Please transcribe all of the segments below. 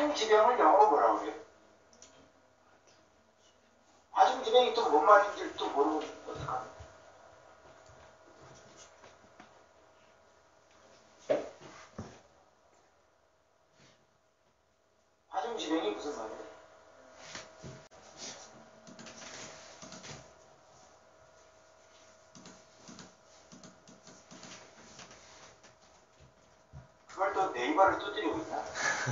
화중지병을 영어로 뭐라고 그래요? 화중지병이 또 뭔 말인지 또 모르면 어떡합니까? 화중지병이 무슨 말이에요? 그걸 또 네이버를 두드리고 있나?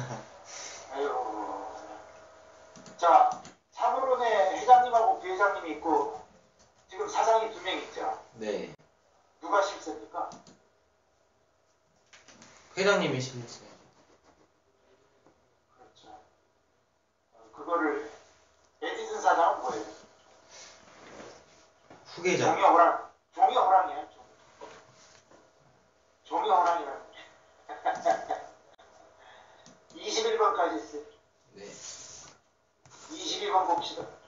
아유. 자, 사무론에 회장님하고 부회장님이 있고 지금 사장이 2명 있죠? 네. 누가 실세입니까? 회장님이 실세. 그렇죠. 그거를 에디슨 사장은 뭐예요? 후계자. 종이 호랑. 종이 호랑이야. 종이 호랑이라는 21번까지 있어요. 네. 22번 봅시다.